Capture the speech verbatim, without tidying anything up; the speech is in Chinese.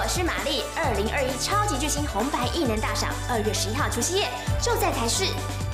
是玛丽，二零二一超级巨星红白艺能大赏，二月十一号除夕夜就在台视。